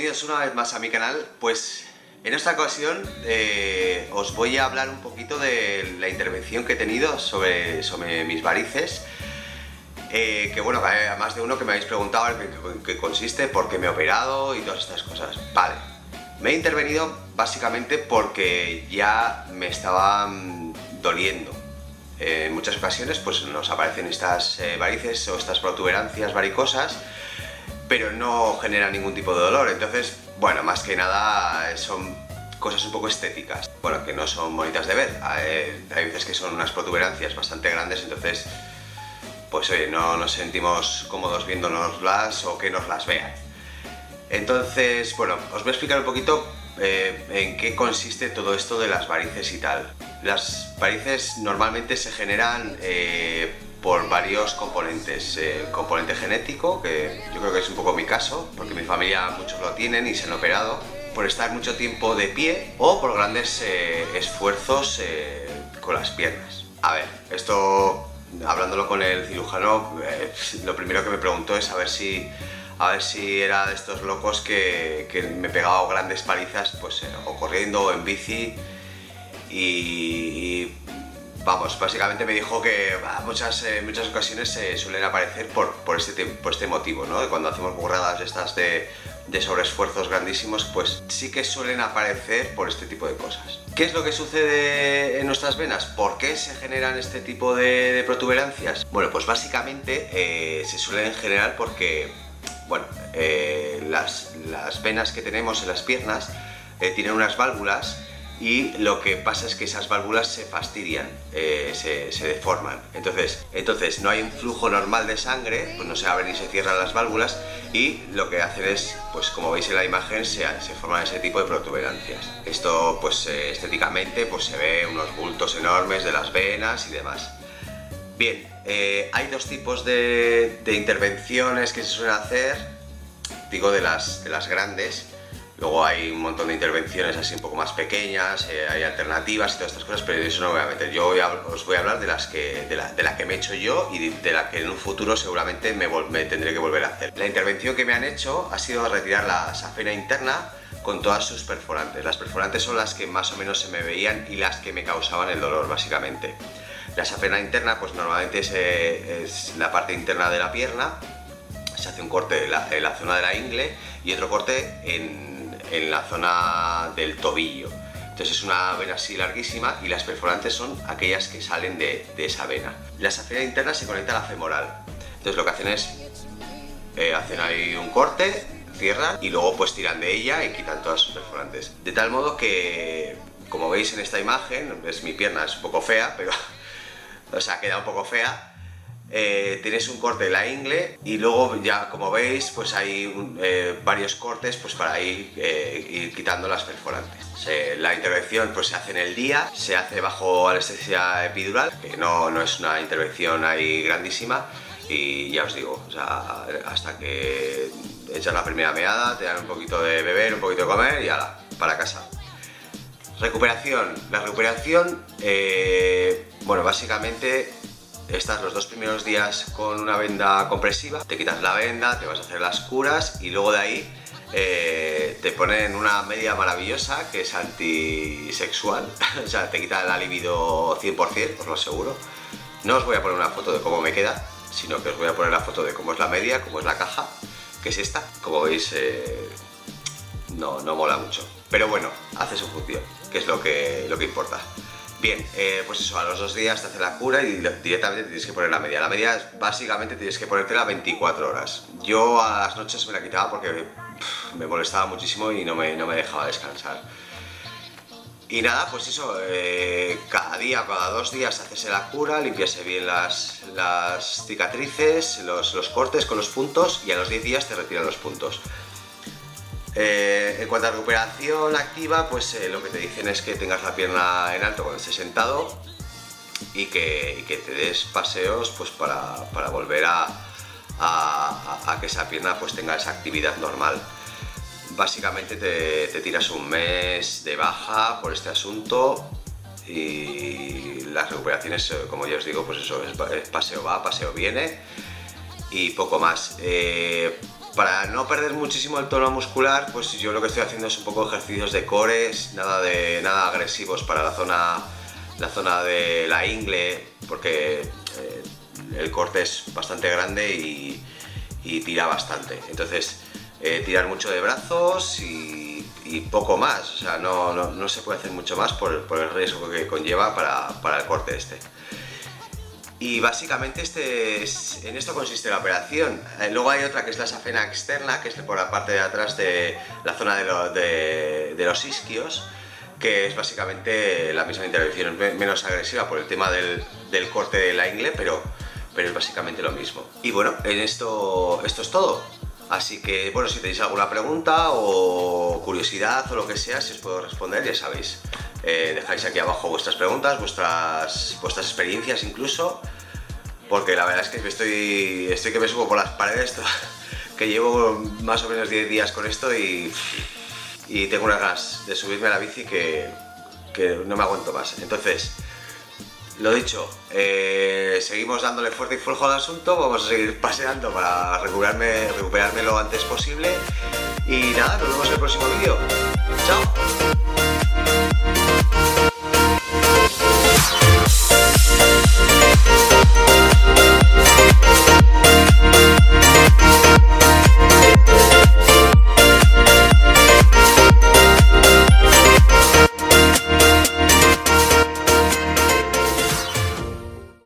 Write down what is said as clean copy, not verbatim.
bienvenidos una vez más a mi canal. Pues en esta ocasión os voy a hablar un poquito de la intervención que he tenido sobre mis varices. Que bueno, hay más de uno que me habéis preguntado en qué consiste, por qué me he operado y todas estas cosas. Vale, me he intervenido básicamente porque ya me estaban doliendo. En muchas ocasiones pues nos aparecen estas varices o estas protuberancias varicosas, pero no genera ningún tipo de dolor. Entonces, bueno, más que nada son cosas un poco estéticas, bueno, que no son bonitas de ver. Hay veces que son unas protuberancias bastante grandes, entonces pues oye, no nos sentimos cómodos viéndonoslas o que nos las vean. Entonces, bueno, os voy a explicar un poquito en qué consiste todo esto de las varices y tal. Las varices normalmente se generan por varios componentes. El componente genético, que yo creo que es un poco mi caso, porque mi familia muchos lo tienen y se han operado, por estar mucho tiempo de pie o por grandes esfuerzos con las piernas. A ver, esto, hablándolo con el cirujano, lo primero que me preguntó es a ver si era de estos locos que me pegaba grandes palizas, pues o corriendo o en bici, y vamos, básicamente me dijo que muchas ocasiones se suelen aparecer por este motivo, ¿no? Cuando hacemos burradas estas de sobreesfuerzos grandísimos, pues sí que suelen aparecer por este tipo de cosas. ¿Qué es lo que sucede en nuestras venas? ¿Por qué se generan este tipo de protuberancias? Bueno, pues básicamente se suelen generar porque, bueno, las venas que tenemos en las piernas tienen unas válvulas, y lo que pasa es que esas válvulas se fastidian, se deforman. Entonces no hay un flujo normal de sangre, pues no se abren ni se cierran las válvulas, y lo que hacen es, pues como veis en la imagen, se forman ese tipo de protuberancias. Esto pues estéticamente pues se ve unos bultos enormes de las venas y demás. Bien, hay dos tipos de intervenciones que se suelen hacer, digo de las grandes. Luego hay un montón de intervenciones así un poco más pequeñas, hay alternativas y todas estas cosas, pero eso no me voy a meter. Yo os voy a hablar de la que me he hecho yo y de la que en un futuro seguramente me tendré que volver a hacer. La intervención que me han hecho ha sido retirar la safena interna con todas sus perforantes. Las perforantes son las que más o menos se me veían y las que me causaban el dolor, básicamente. La safena interna pues normalmente es la parte interna de la pierna. Se hace un corte en la zona de la ingle y otro corte en la zona del tobillo. Entonces es una vena así larguísima, y las perforantes son aquellas que salen de esa vena. La safena interna se conecta a la femoral. Entonces lo que hacen es hacen ahí un corte, cierran y luego pues tiran de ella y quitan todas sus perforantes. De tal modo que, como veis en esta imagen, mi pierna es un poco fea, pero o sea, queda un poco fea. Tienes un corte de la ingle y luego ya, como veis, pues hay varios cortes pues para ir quitando las perforantes. La intervención pues se hace en el día, se hace bajo anestesia epidural, que no es una intervención ahí grandísima, y ya os digo, o sea, hasta que echas la primera meada, te dan un poquito de beber, un poquito de comer y ala, para casa. Recuperación. La recuperación, bueno, básicamente estás los 2 primeros días con una venda compresiva, te quitas la venda, te vas a hacer las curas y luego de ahí te ponen una media maravillosa que es antisexual, o sea, te quita la libido 100%, os lo aseguro. No os voy a poner una foto de cómo me queda, sino que os voy a poner la foto de cómo es la media, cómo es la caja, que es esta. Como veis, no mola mucho, pero bueno, hace su función, que es lo que importa. Bien, pues eso, a los 2 días te hace la cura y directamente tienes que poner la media. La media es, básicamente tienes que ponértela 24 horas. Yo a las noches me la quitaba porque me molestaba muchísimo y no me dejaba descansar. Y nada, pues eso, cada día, cada 2 días haces la cura, limpiase bien las cicatrices, los cortes con los puntos, y a los 10 días te retiran los puntos. En cuanto a recuperación activa, pues lo que te dicen es que tengas la pierna en alto cuando estés sentado y que te des paseos pues para volver a que esa pierna pues tenga esa actividad normal. Básicamente te tiras un mes de baja por este asunto, y las recuperaciones, como ya os digo, pues eso, es paseo va, paseo viene y poco más. Para no perder muchísimo el tono muscular, pues yo lo que estoy haciendo es un poco ejercicios de cores, nada agresivos para la zona de la ingle, porque el corte es bastante grande y tira bastante. Entonces, tirar mucho de brazos y poco más, o sea, no se puede hacer mucho más por el riesgo que conlleva para el corte este. Y básicamente en esto consiste la operación. Luego hay otra que es la safena externa, que es por la parte de atrás de la zona de los isquios, que es básicamente la misma intervención, menos agresiva por el tema del corte de la ingle, pero es básicamente lo mismo. Y bueno, esto es todo. Así que, bueno, si tenéis alguna pregunta o curiosidad o lo que sea, si os puedo responder, ya sabéis. Dejáis aquí abajo vuestras preguntas, vuestras experiencias incluso, porque la verdad es que estoy que me subo por las paredes, que llevo más o menos 10 días con esto y tengo unas ganas de subirme a la bici que no me aguanto más. Entonces, lo dicho, seguimos dándole fuerte y flojo al asunto, vamos a seguir paseando para recuperarme lo antes posible y nada, nos vemos en el próximo vídeo. ¡Chao!